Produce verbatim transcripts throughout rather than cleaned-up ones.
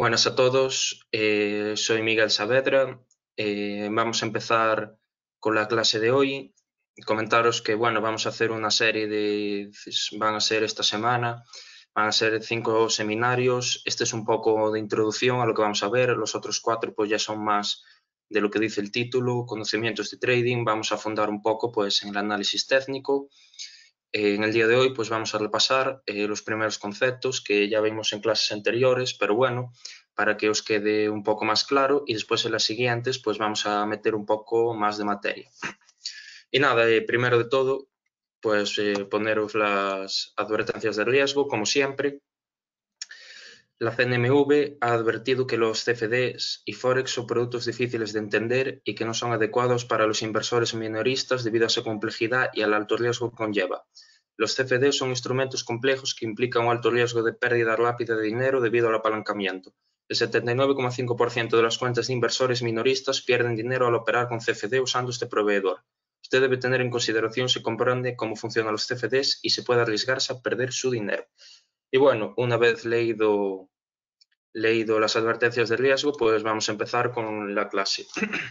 Buenas a todos, eh, soy Miguel Saavedra. Eh, vamos a empezar con la clase de hoy. Comentaros que, bueno, vamos a hacer una serie de, van a ser esta semana, van a ser cinco seminarios. Este es un poco de introducción a lo que vamos a ver. Los otros cuatro pues ya son más de lo que dice el título, conocimientos de trading. Vamos a fundar un poco pues en el análisis técnico. Eh, en el día de hoy pues vamos a repasar eh, los primeros conceptos que ya vimos en clases anteriores, pero bueno, para que os quede un poco más claro, y después en las siguientes pues vamos a meter un poco más de materia. Y nada, eh, primero de todo, pues eh, poneros las advertencias de riesgo, como siempre. La C N M V ha advertido que los C F Ds y Forex son productos difíciles de entender y que no son adecuados para los inversores minoristas debido a su complejidad y al alto riesgo que conlleva. Los C F D son instrumentos complejos que implican un alto riesgo de pérdida rápida de dinero debido al apalancamiento. El setenta y nueve coma cinco por ciento de las cuentas de inversores minoristas pierden dinero al operar con C F D usando este proveedor. Usted debe tener en consideración si comprende cómo funcionan los C F Ds y se puede arriesgarse a perder su dinero. Y bueno, una vez leído, leído las advertencias de riesgo, pues vamos a empezar con la clase.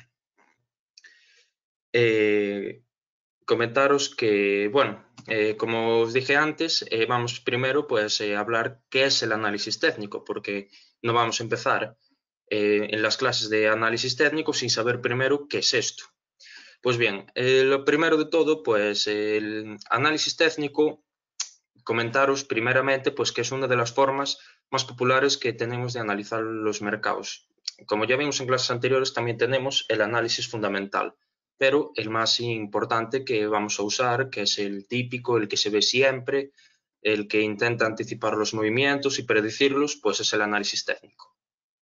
eh, comentaros que, bueno, eh, como os dije antes, eh, vamos primero pues eh, a hablar qué es el análisis técnico, porque no vamos a empezar eh, en las clases de análisis técnico sin saber primero qué es esto. Pues bien, eh, lo primero de todo, pues el análisis técnico, comentaros primeramente pues que es una de las formas más populares que tenemos de analizar los mercados. Como ya vimos en clases anteriores, también tenemos el análisis fundamental, pero el más importante que vamos a usar, que es el típico, el que se ve siempre, el que intenta anticipar los movimientos y predecirlos, pues es el análisis técnico.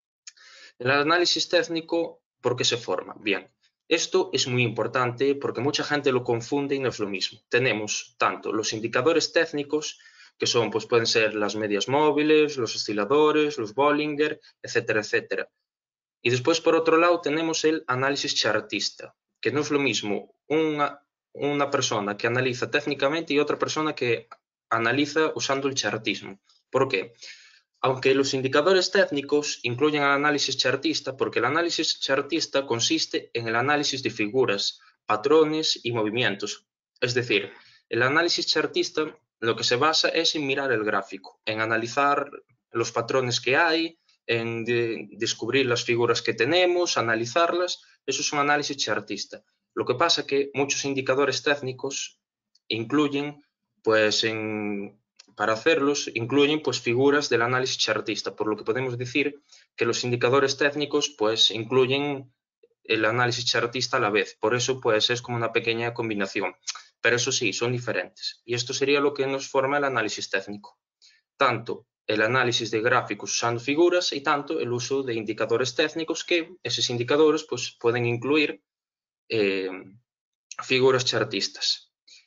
El análisis técnico, ¿por qué se forma? Bien, esto es muy importante porque mucha gente lo confunde y no es lo mismo. Tenemos tanto los indicadores técnicos, que son, pues pueden ser las medias móviles, los osciladores, los Bollinger, etcétera, etcétera. Y después, por otro lado, tenemos el análisis chartista, que no es lo mismo una, una persona que analiza técnicamente y otra persona que analiza usando el chartismo. ¿Por qué? Aunque los indicadores técnicos incluyen el análisis chartista, porque el análisis chartista consiste en el análisis de figuras, patrones y movimientos. Es decir, el análisis chartista lo que se basa es en mirar el gráfico, en analizar los patrones que hay, en de descubrir las figuras que tenemos, analizarlas. Eso es un análisis chartista. Lo que pasa es que muchos indicadores técnicos incluyen, pues en para hacerlos, incluyen pues, figuras del análisis chartista, por lo que podemos decir que los indicadores técnicos pues, incluyen el análisis chartista a la vez. Por eso pues, es como una pequeña combinación. Pero eso sí, son diferentes. Y esto sería lo que nos forma el análisis técnico. Tanto el análisis de gráficos usando figuras y tanto el uso de indicadores técnicos, que esos indicadores pues, pueden incluir eh, figuras chartistas.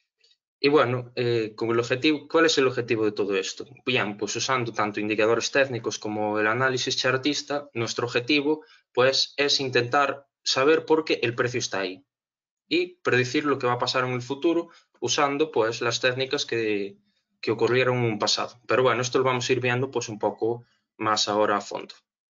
Y bueno, eh, con el objetivo, ¿cuál es el objetivo de todo esto? Bien, pues usando tanto indicadores técnicos como el análisis chartista, nuestro objetivo pues, es intentar saber por qué el precio está ahí y predecir lo que va a pasar en el futuro usando pues, las técnicas que, que ocurrieron en un pasado. Pero bueno, esto lo vamos a ir viendo pues, un poco más ahora a fondo.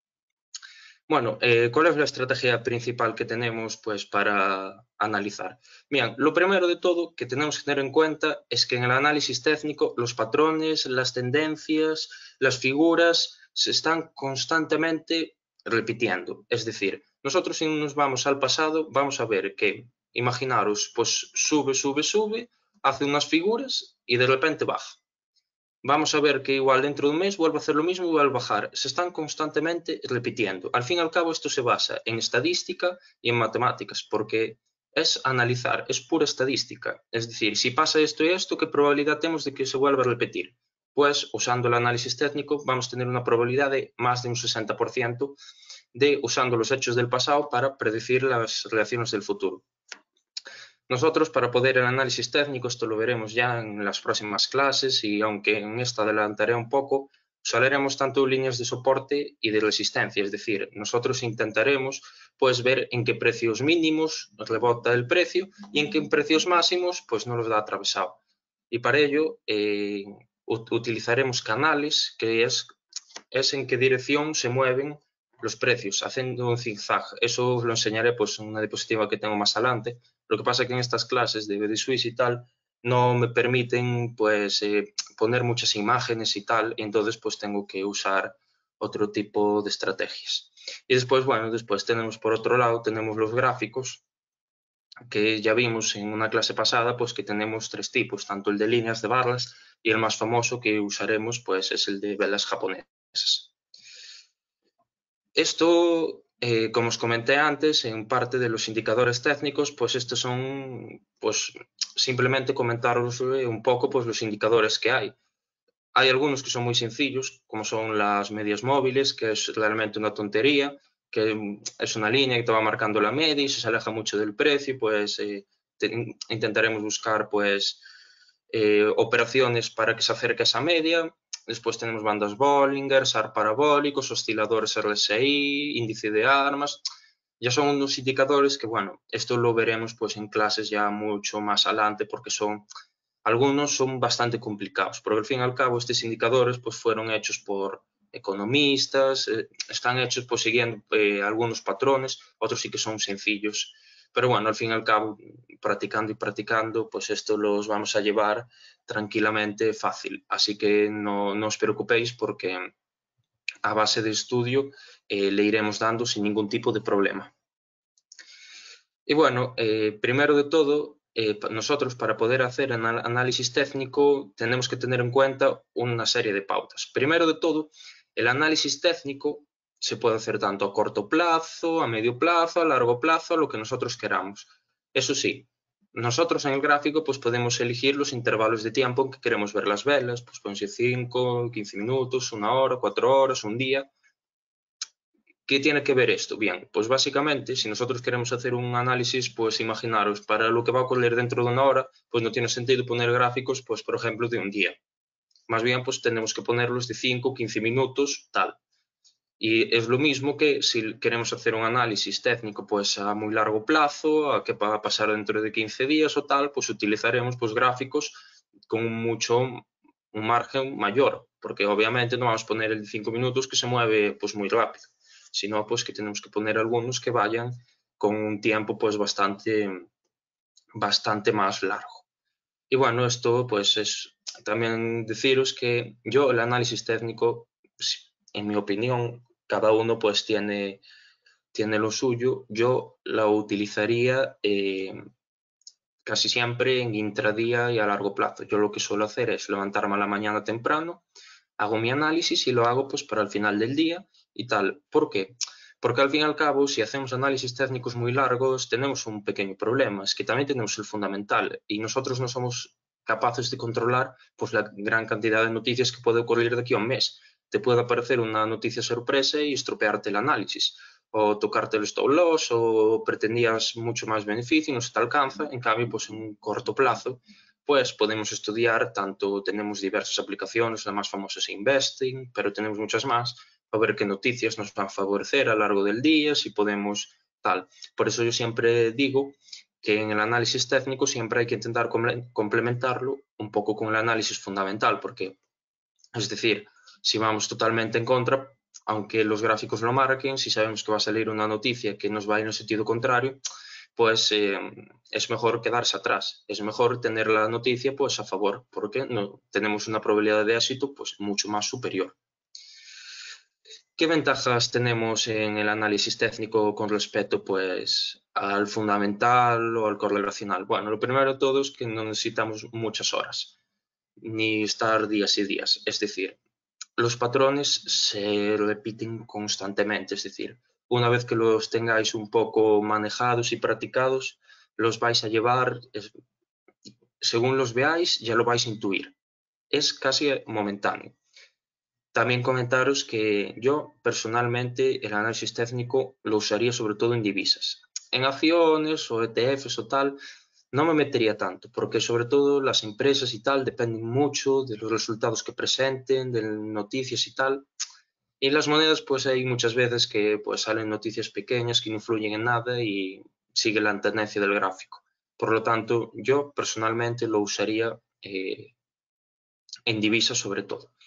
Bueno, eh, ¿cuál es la estrategia principal que tenemos pues, para analizar? Bien, lo primero de todo que tenemos que tener en cuenta es que en el análisis técnico los patrones, las tendencias, las figuras se están constantemente repitiendo. Es decir, nosotros si nos vamos al pasado vamos a ver que, imaginaros, pues sube, sube, sube, hace unas figuras y de repente baja. Vamos a ver que igual dentro de un mes vuelve a hacer lo mismo y vuelve a bajar. Se están constantemente repitiendo. Al fin y al cabo esto se basa en estadística y en matemáticas, porque es analizar, es pura estadística. Es decir, si pasa esto y esto, ¿qué probabilidad tenemos de que se vuelva a repetir? Pues usando el análisis técnico vamos a tener una probabilidad de más de un sesenta por ciento de usando los hechos del pasado para predecir las reacciones del futuro. Nosotros, para poder el análisis técnico, esto lo veremos ya en las próximas clases y aunque en esta adelantaré un poco, usaremos tanto líneas de soporte y de resistencia, es decir, nosotros intentaremos pues ver en qué precios mínimos rebota el precio y en qué precios máximos pues no los da atravesado. Y para ello eh, utilizaremos canales, que es es en qué dirección se mueven los precios, haciendo un zigzag. Eso os lo enseñaré pues, en una diapositiva que tengo más adelante. Lo que pasa es que en estas clases de B D Swiss y tal no me permiten pues, eh, poner muchas imágenes y tal, y entonces pues tengo que usar otro tipo de estrategias. Y después, bueno, después tenemos por otro lado, tenemos los gráficos, que ya vimos en una clase pasada, pues que tenemos tres tipos, tanto el de líneas de barras y el más famoso que usaremos pues es el de velas japonesas. Esto, eh, como os comenté antes, en parte de los indicadores técnicos, pues estos son, pues simplemente comentaros un poco pues los indicadores que hay. Hay algunos que son muy sencillos, como son las medias móviles, que es realmente una tontería, que es una línea que te va marcando la media y si se aleja mucho del precio, pues eh, te, intentaremos buscar pues eh, operaciones para que se acerque a esa media. Después tenemos bandas Bollinger, S A R parabólicos, osciladores R S I, índice de armas. Ya son unos indicadores que, bueno, esto lo veremos pues en clases ya mucho más adelante porque son algunos son bastante complicados, porque al fin y al cabo estos indicadores pues, fueron hechos por economistas, eh, están hechos pues, siguiendo eh, algunos patrones, otros sí que son sencillos. Pero bueno, al fin y al cabo, practicando y practicando, pues esto los vamos a llevar tranquilamente fácil. Así que no, no os preocupéis porque a base de estudio eh, le iremos dando sin ningún tipo de problema. Y bueno, eh, primero de todo, eh, nosotros para poder hacer análisis técnico tenemos que tener en cuenta una serie de pautas. Primero de todo, el análisis técnico se puede hacer tanto a corto plazo, a medio plazo, a largo plazo, a lo que nosotros queramos. Eso sí, nosotros en el gráfico pues podemos elegir los intervalos de tiempo en que queremos ver las velas, pues pueden ser cinco, quince minutos, una hora, cuatro horas, un día. ¿Qué tiene que ver esto? Bien, pues básicamente, si nosotros queremos hacer un análisis, pues imaginaros, para lo que va a ocurrir dentro de una hora, pues no tiene sentido poner gráficos, pues por ejemplo, de un día. Más bien, pues tenemos que ponerlos de cinco, quince minutos, tal. Y es lo mismo que si queremos hacer un análisis técnico pues a muy largo plazo, a qué va a pasar dentro de quince días o tal, pues utilizaremos pues gráficos con mucho un margen mayor, porque obviamente no vamos a poner el de cinco minutos que se mueve pues muy rápido, sino pues que tenemos que poner algunos que vayan con un tiempo pues bastante, bastante más largo. Y bueno, esto pues es también deciros que yo el análisis técnico, en mi opinión, cada uno pues tiene, tiene lo suyo. Yo la utilizaría eh, casi siempre en intradía y a largo plazo. Yo lo que suelo hacer es levantarme a la mañana temprano, hago mi análisis y lo hago pues para el final del día y tal. ¿Por qué? Porque al fin y al cabo, si hacemos análisis técnicos muy largos, tenemos un pequeño problema, es que también tenemos el fundamental y nosotros no somos capaces de controlar pues, la gran cantidad de noticias que puede ocurrir de aquí a un mes. Te puede aparecer una noticia sorpresa y estropearte el análisis, o tocarte el stop loss, o pretendías mucho más beneficio y no se te alcanza. En cambio, pues en un corto plazo, pues podemos estudiar, tanto tenemos diversas aplicaciones, la más famosa es Investing, pero tenemos muchas más, a ver qué noticias nos van a favorecer a lo largo del día, si podemos tal. Por eso yo siempre digo que en el análisis técnico siempre hay que intentar complementarlo un poco con el análisis fundamental, porque, es decir, si vamos totalmente en contra, aunque los gráficos lo marquen, si sabemos que va a salir una noticia que nos va en el sentido contrario, pues eh, es mejor quedarse atrás, es mejor tener la noticia pues a favor, porque no, tenemos una probabilidad de éxito pues mucho más superior. ¿Qué ventajas tenemos en el análisis técnico con respecto pues, al fundamental o al correlacional? Bueno, lo primero de todo es que no necesitamos muchas horas, ni estar días y días. Es decir, los patrones se repiten constantemente. Es decir, una vez que los tengáis un poco manejados y practicados, los vais a llevar, es, según los veáis, ya lo vais a intuir. Es casi momentáneo. También comentaros que yo personalmente el análisis técnico lo usaría sobre todo en divisas. En acciones o E T Fs o tal, no me metería tanto, porque sobre todo las empresas y tal dependen mucho de los resultados que presenten, de noticias y tal. Y las monedas, pues hay muchas veces que pues, salen noticias pequeñas que no influyen en nada y sigue la tendencia del gráfico. Por lo tanto, yo personalmente lo usaría eh, en divisas sobre todo.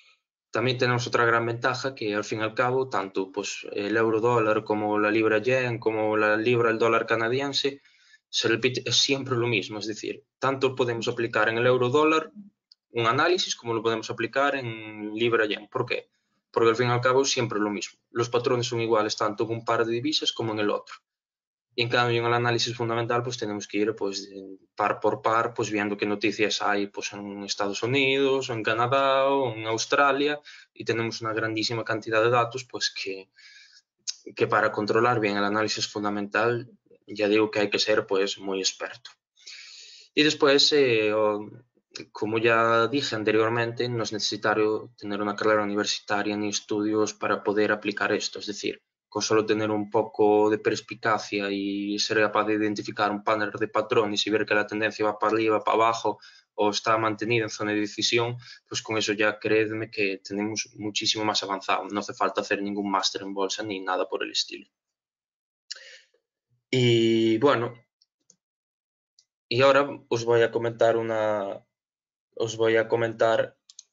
también tenemos otra gran ventaja que al fin y al cabo, tanto pues, el euro dólar como la libra yen, como la libra el dólar canadiense, se repite, es siempre lo mismo. Es decir, tanto podemos aplicar en el euro dólar un análisis como lo podemos aplicar en libra yen. ¿Por qué? Porque al fin y al cabo siempre lo mismo. Los patrones son iguales tanto en un par de divisas como en el otro. Y en cambio, en el análisis fundamental, pues tenemos que ir pues, par por par, pues viendo qué noticias hay pues, en Estados Unidos, o en Canadá, o en Australia, y tenemos una grandísima cantidad de datos pues, que, que para controlar bien el análisis fundamental, ya digo que hay que ser pues, muy experto. Y después, eh, como ya dije anteriormente, no es necesario tener una carrera universitaria ni estudios para poder aplicar esto. Es decir, con solo tener un poco de perspicacia y ser capaz de identificar un panel de patrones y ver que la tendencia va para arriba, para abajo o está mantenida en zona de decisión, pues con eso ya creedme que tenemos muchísimo más avanzado. No hace falta hacer ningún máster en bolsa ni nada por el estilo. Y bueno, y ahora os voy a comentar una, os voy a comentar.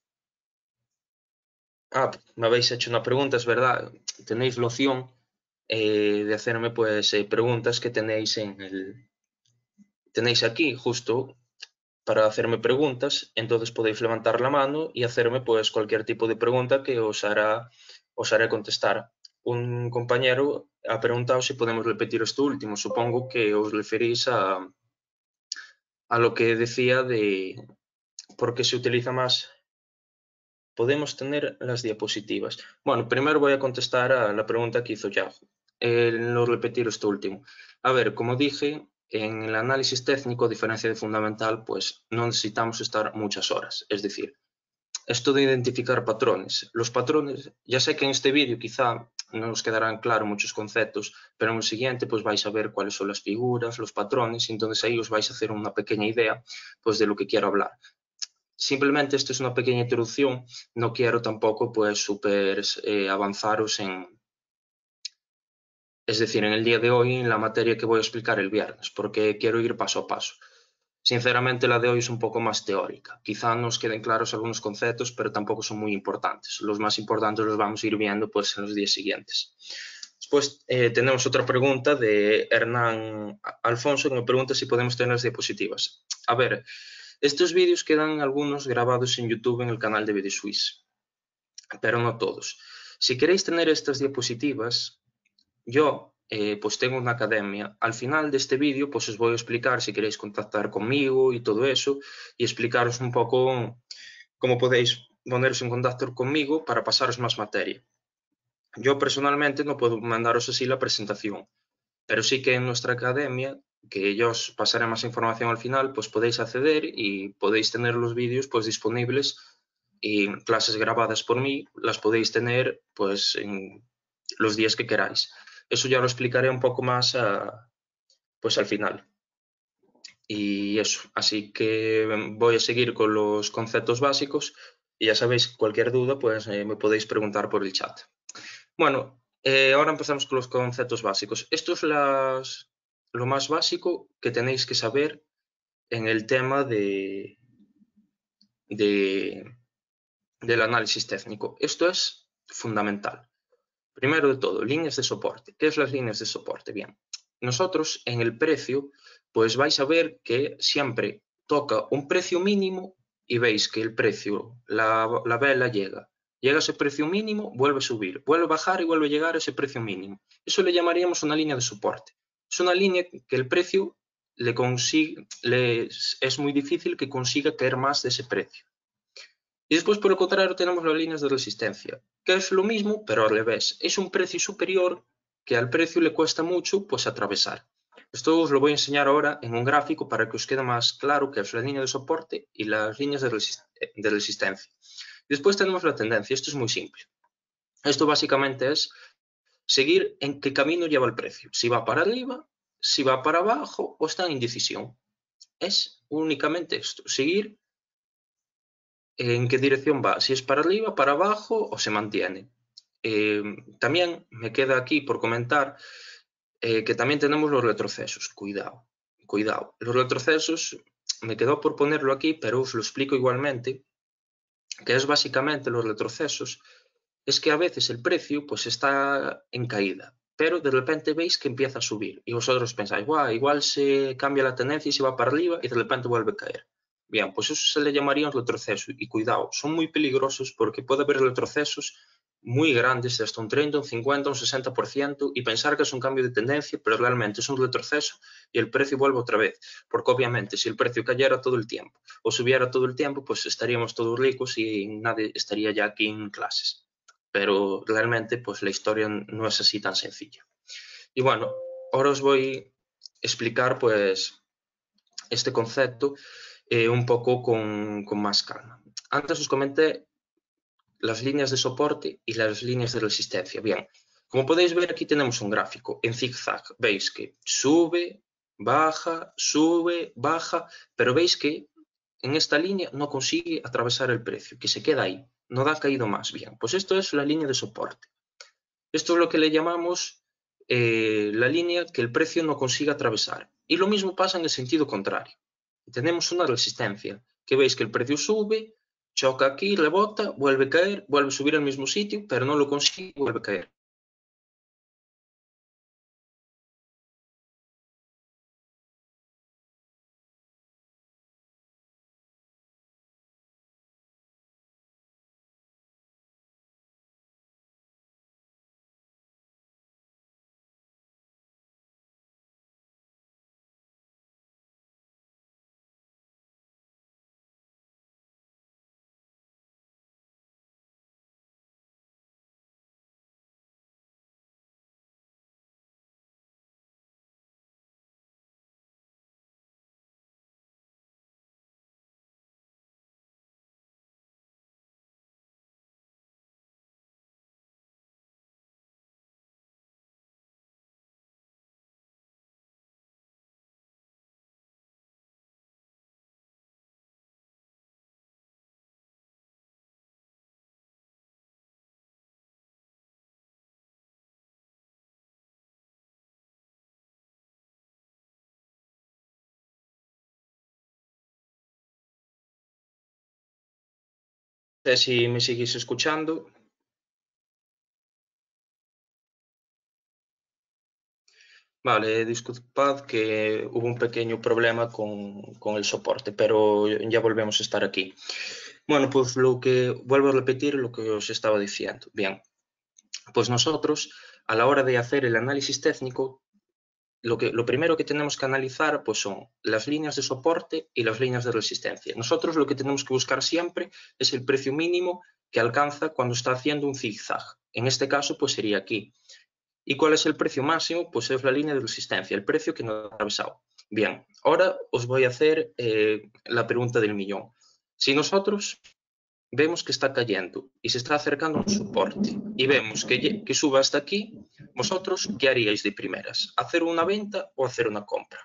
Ah, me habéis hecho una pregunta, es verdad. Tenéis la opción eh, de hacerme pues eh, preguntas que tenéis en el tenéis aquí justo para hacerme preguntas, entonces podéis levantar la mano y hacerme pues cualquier tipo de pregunta que os hará os haré contestar. Un compañero ha preguntado si podemos repetir esto último. Supongo que os referís a, a lo que decía de por qué se utiliza más. Podemos tener las diapositivas. Bueno, primero voy a contestar a la pregunta que hizo Yago. Eh, no repetir esto último. A ver, como dije, en el análisis técnico, a diferencia de fundamental, pues no necesitamos estar muchas horas. Es decir, esto de identificar patrones. Los patrones, ya sé que en este vídeo quizá no os quedarán claros muchos conceptos, pero en el siguiente pues vais a ver cuáles son las figuras, los patrones, y entonces ahí os vais a hacer una pequeña idea pues de lo que quiero hablar. Simplemente esto es una pequeña introducción, no quiero tampoco pues super eh, avanzaros en, es decir, en el día de hoy en la materia que voy a explicar el viernes, porque quiero ir paso a paso. Sinceramente la de hoy es un poco más teórica, quizá nos queden claros algunos conceptos, pero tampoco son muy importantes. Los más importantes los vamos a ir viendo pues en los días siguientes. Después eh, tenemos otra pregunta de Hernán Alfonso que me pregunta si podemos tener las diapositivas. A ver, estos vídeos quedan algunos grabados en YouTube en el canal de VideoSwiss, pero no todos. Si queréis tener estas diapositivas, yo eh, pues tengo una academia. Al final de este vídeo pues os voy a explicar si queréis contactar conmigo y todo eso y explicaros un poco cómo podéis poneros en contacto conmigo para pasaros más materia. Yo personalmente no puedo mandaros así la presentación, pero sí que en nuestra academia, que yo os pasaré más información al final, pues podéis acceder y podéis tener los vídeos pues disponibles y clases grabadas por mí las podéis tener pues en los días que queráis. Eso ya lo explicaré un poco más a, pues al final. Y eso, así que voy a seguir con los conceptos básicos y ya sabéis, cualquier duda pues eh, me podéis preguntar por el chat. Bueno, eh, ahora empezamos con los conceptos básicos. Esto es las, lo más básico que tenéis que saber en el tema de, de, del análisis técnico. Esto es fundamental. Primero de todo, líneas de soporte. ¿Qué es las líneas de soporte? Bien, nosotros en el precio, pues vais a ver que siempre toca un precio mínimo y veis que el precio, la, la vela llega. Llega a ese precio mínimo, vuelve a subir, vuelve a bajar y vuelve a llegar a ese precio mínimo. Eso le llamaríamos una línea de soporte. Es una línea que el precio le consigue, le, es muy difícil que consiga caer más de ese precio. Y después, por el contrario, tenemos las líneas de resistencia, que es lo mismo, pero al revés. Es un precio superior que al precio le cuesta mucho pues atravesar. Esto os lo voy a enseñar ahora en un gráfico para que os quede más claro qué es la línea de soporte y las líneas de, resist de resistencia. Después tenemos la tendencia. Esto es muy simple. Esto básicamente es seguir en qué camino lleva el precio. Si va para arriba, si va para abajo o está en indecisión. Es únicamente esto. Seguir en qué dirección va, si es para arriba, para abajo o se mantiene. Eh, también me queda aquí por comentar eh, que también tenemos los retrocesos. Cuidado, cuidado. Los retrocesos me quedó por ponerlo aquí, pero os lo explico igualmente. que es básicamente los retrocesos, es que a veces el precio pues está en caída, pero de repente veis que empieza a subir y vosotros pensáis, guau, igual se cambia la tendencia y se va para arriba y de repente vuelve a caer. Bien, pues eso se le llamaría un retroceso y cuidado, son muy peligrosos porque puede haber retrocesos muy grandes, de hasta un treinta, un cincuenta, un sesenta por ciento y pensar que es un cambio de tendencia, pero realmente es un retroceso y el precio vuelve otra vez, porque obviamente si el precio cayera todo el tiempo o subiera todo el tiempo, pues estaríamos todos ricos y nadie estaría ya aquí en clases. Pero realmente pues la historia no es así tan sencilla. Y bueno, ahora os voy a explicar pues este concepto eh, un poco con, con más calma. Antes os comenté las líneas de soporte y las líneas de resistencia. Bien, como podéis ver aquí tenemos un gráfico en zigzag. Veis que sube, baja, sube, baja, pero veis que en esta línea no consigue atravesar el precio, que se queda ahí, no da caído más. Bien, pues esto es la línea de soporte. Esto es lo que le llamamos eh, la línea que el precio no consigue atravesar. Y lo mismo pasa en el sentido contrario. Tenemos una resistencia, que veis que el precio sube, choca aquí, rebota, vuelve a caer, vuelve a subir al mismo sitio, pero no lo consigue y vuelve a caer. No sé si me seguís escuchando. Vale, disculpad que hubo un pequeño problema con, con el soporte, pero ya volvemos a estar aquí. Bueno, pues lo que vuelvo a repetir lo que os estaba diciendo. Bien, pues nosotros a la hora de hacer el análisis técnico, lo, que, lo primero que tenemos que analizar pues son las líneas de soporte y las líneas de resistencia. Nosotros lo que tenemos que buscar siempre es el precio mínimo que alcanza cuando está haciendo un zigzag. En este caso pues sería aquí. ¿Y cuál es el precio máximo? Pues es la línea de resistencia, el precio que nos ha atravesado. Bien, ahora os voy a hacer eh, la pregunta del millón. Si nosotros vemos que está cayendo y se está acercando a un soporte y vemos que, que suba hasta aquí, vosotros, ¿qué haríais de primeras? ¿Hacer una venta o hacer una compra?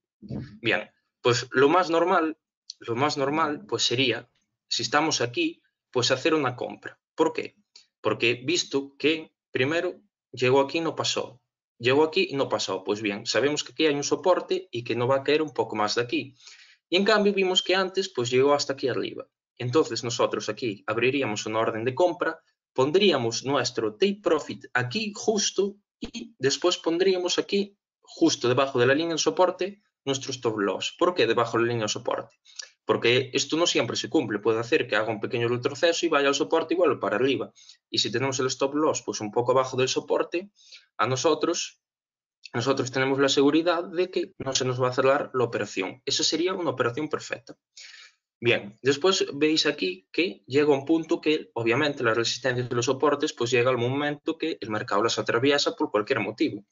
Bien, pues lo más normal, lo más normal pues sería, si estamos aquí, pues hacer una compra. ¿Por qué? Porque visto que primero llegó aquí y no pasó, llegó aquí y no pasó, pues bien, sabemos que aquí hay un soporte y que no va a caer un poco más de aquí. Y en cambio vimos que antes pues llegó hasta aquí arriba. Entonces nosotros aquí abriríamos una orden de compra, pondríamos nuestro take profit aquí justo y después pondríamos aquí justo debajo de la línea de soporte nuestro stop loss. ¿Por qué debajo de la línea de soporte? Porque esto no siempre se cumple. Puede hacer que haga un pequeño retroceso y vaya al soporte y vuelva para arriba. Y si tenemos el stop loss pues un poco abajo del soporte, a nosotros nosotros tenemos la seguridad de que no se nos va a cerrar la operación. Esa sería una operación perfecta. Bien, después veis aquí que llega un punto que, obviamente, las resistencias y los soportes, pues llega el momento que el mercado las atraviesa por cualquier motivo.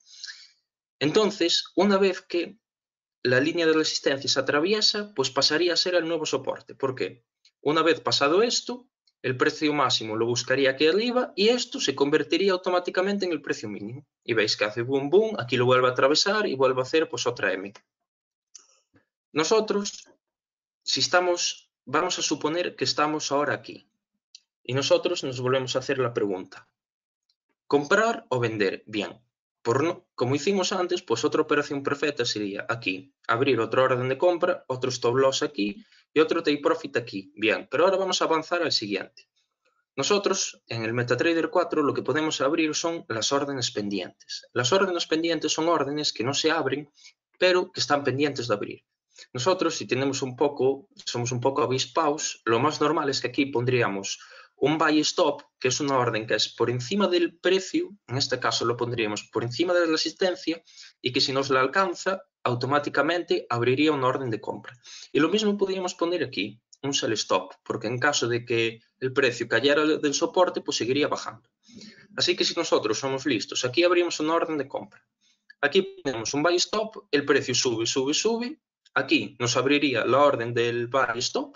Entonces, una vez que la línea de resistencia se atraviesa, pues pasaría a ser el nuevo soporte. ¿Por qué? Una vez pasado esto, el precio máximo lo buscaría aquí arriba y esto se convertiría automáticamente en el precio mínimo. Y veis que hace boom, boom, aquí lo vuelve a atravesar y vuelve a hacer pues otra M. Nosotros, si estamos, vamos a suponer que estamos ahora aquí y nosotros nos volvemos a hacer la pregunta, ¿comprar o vender? Bien, por no, como hicimos antes, pues otra operación perfecta sería aquí, abrir otra orden de compra, otro stop loss aquí y otro take profit aquí. Bien, pero ahora vamos a avanzar al siguiente. Nosotros en el MetaTrader cuatro lo que podemos abrir son las órdenes pendientes. Las órdenes pendientes son órdenes que no se abren, pero que están pendientes de abrir. Nosotros, si tenemos un poco, somos un poco avispaos, lo más normal es que aquí pondríamos un buy stop, que es una orden que es por encima del precio, en este caso lo pondríamos por encima de la resistencia, y que si nos la alcanza, automáticamente abriría una orden de compra. Y lo mismo podríamos poner aquí, un sell stop, porque en caso de que el precio cayera del soporte, pues seguiría bajando. Así que si nosotros somos listos, aquí abrimos una orden de compra. Aquí tenemos un buy stop, el precio sube, sube, sube. Aquí nos abriría la orden del buy stop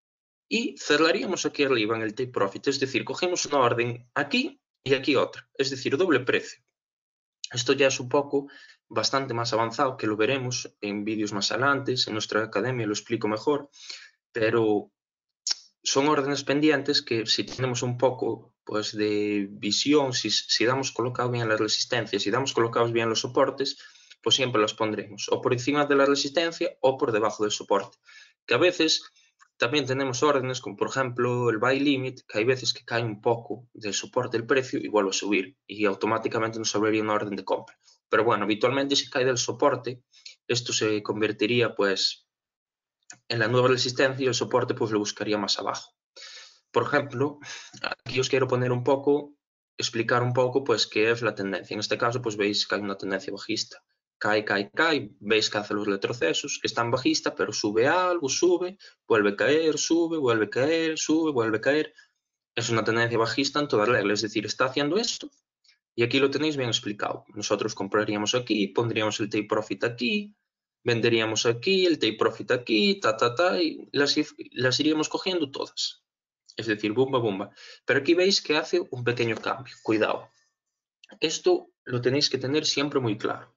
y cerraríamos aquí arriba en el take profit. Es decir, cogemos una orden aquí y aquí otra. Es decir, doble precio. Esto ya es un poco bastante más avanzado, que lo veremos en vídeos más adelante. En nuestra academia lo explico mejor. Pero son órdenes pendientes que si tenemos un poco pues, de visión, si, si damos colocado bien las resistencias, si damos colocados bien los soportes, pues siempre los pondremos o por encima de la resistencia o por debajo del soporte. Que a veces también tenemos órdenes como por ejemplo el buy limit, que hay veces que cae un poco del soporte del precio y vuelve a subir y automáticamente nos abriría una orden de compra. Pero bueno, habitualmente si cae del soporte, esto se convertiría pues en la nueva resistencia y el soporte pues lo buscaría más abajo. Por ejemplo, aquí os quiero poner un poco, explicar un poco pues qué es la tendencia. En este caso pues veis que hay una tendencia bajista. Cae, cae, cae, veis que hace los retrocesos, que están bajista, pero sube algo, sube, vuelve a caer, sube, vuelve a caer, sube, vuelve a caer. Es una tendencia bajista en toda regla, es decir, está haciendo esto. Y aquí lo tenéis bien explicado. Nosotros compraríamos aquí, pondríamos el take profit aquí, venderíamos aquí, el take profit aquí, ta, ta, ta, y las, las iríamos cogiendo todas. Es decir, bumba, bumba. Pero aquí veis que hace un pequeño cambio. Cuidado. Esto lo tenéis que tener siempre muy claro.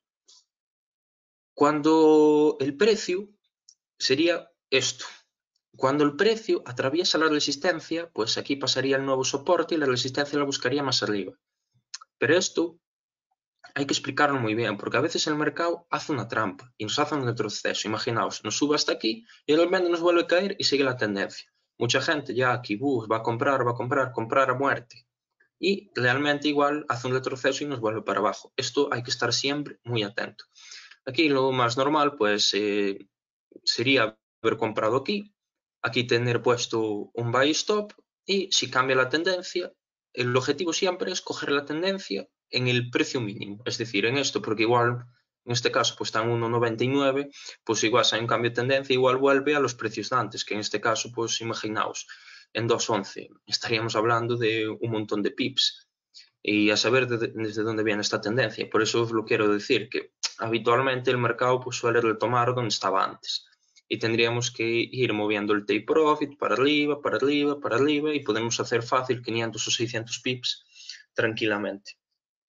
Cuando el precio sería esto. Cuando el precio atraviesa la resistencia, pues aquí pasaría el nuevo soporte y la resistencia la buscaría más arriba. Pero esto hay que explicarlo muy bien, porque a veces el mercado hace una trampa y nos hace un retroceso. Imaginaos, nos sube hasta aquí y de repente nos vuelve a caer y sigue la tendencia. Mucha gente ya aquí uh, va a comprar, va a comprar, comprar a muerte. Y realmente igual hace un retroceso y nos vuelve para abajo. Esto hay que estar siempre muy atento. Aquí lo más normal pues eh, sería haber comprado aquí, aquí tener puesto un buy stop y si cambia la tendencia, el objetivo siempre es coger la tendencia en el precio mínimo, es decir, en esto, porque igual en este caso pues está en uno noventa y nueve, pues igual si hay un cambio de tendencia, igual vuelve a los precios de antes, que en este caso pues imaginaos, en dos once estaríamos hablando de un montón de pips y a saber de, desde dónde viene esta tendencia. Por eso os lo quiero decir, que habitualmente el mercado pues, suele retomar donde estaba antes y tendríamos que ir moviendo el take profit para arriba, para arriba, para arriba y podemos hacer fácil quinientos o seiscientos pips tranquilamente.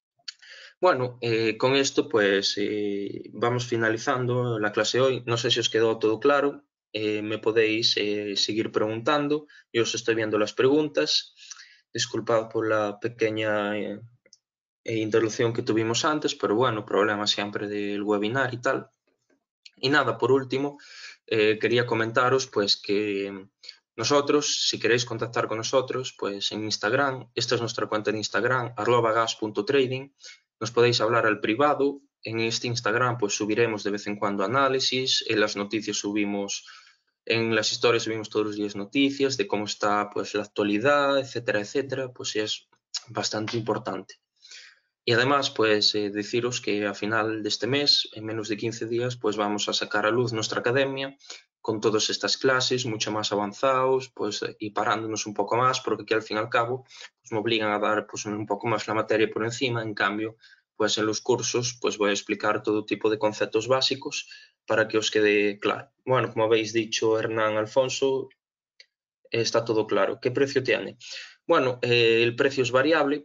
Bueno, eh, con esto pues eh, vamos finalizando la clase hoy. No sé si os quedó todo claro. Eh, me podéis eh, seguir preguntando. Yo os estoy viendo las preguntas. Disculpad por la pequeña eh, interrupción que tuvimos antes, pero bueno, problema siempre del webinar y tal. Y nada, por último, eh, quería comentaros pues que nosotros, si queréis contactar con nosotros, pues en Instagram, esta es nuestra cuenta de Instagram, arroba gas punto trading, nos podéis hablar al privado. En este Instagram pues subiremos de vez en cuando análisis, en las noticias subimos, en las historias subimos todos los días noticias de cómo está pues la actualidad, etcétera, etcétera, pues es bastante importante. Y además, pues eh, deciros que a final de este mes, en menos de quince días, pues vamos a sacar a luz nuestra academia con todas estas clases mucho más avanzados, pues y parándonos un poco más, porque aquí al fin y al cabo pues, me obligan a dar pues, un poco más la materia por encima. En cambio, pues en los cursos pues voy a explicar todo tipo de conceptos básicos para que os quede claro. Bueno, como habéis dicho Hernán, Alfonso, está todo claro. ¿Qué precio tiene? Bueno, eh, el precio es variable.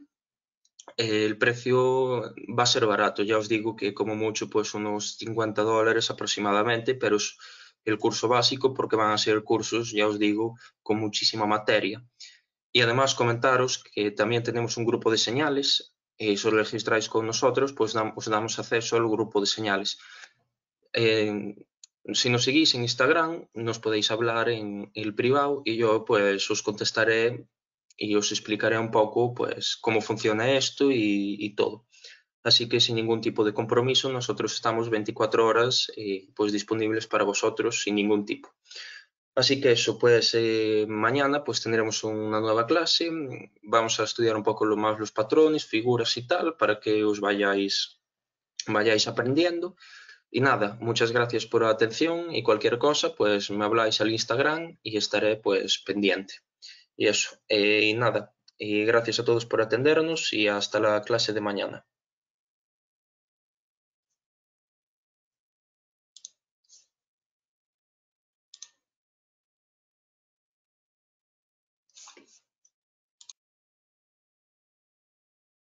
El precio va a ser barato, ya os digo que como mucho pues unos cincuenta dólares aproximadamente, pero es el curso básico porque van a ser cursos, ya os digo, con muchísima materia. Y además comentaros que también tenemos un grupo de señales, y si os registráis con nosotros pues os damos acceso al grupo de señales. Eh, Si nos seguís en Instagram, nos podéis hablar en el privado y yo pues os contestaré y os explicaré un poco pues cómo funciona esto y, y todo. Así que sin ningún tipo de compromiso, nosotros estamos veinticuatro horas eh, pues disponibles para vosotros sin ningún tipo. Así que eso, pues eh, mañana pues tendremos una nueva clase, vamos a estudiar un poco lo más los patrones, figuras y tal, para que os vayáis, vayáis aprendiendo. Y nada, muchas gracias por la atención y cualquier cosa, pues me habláis al Instagram y estaré pues pendiente. Y eso, eh, y nada, y gracias a todos por atendernos y hasta la clase de mañana.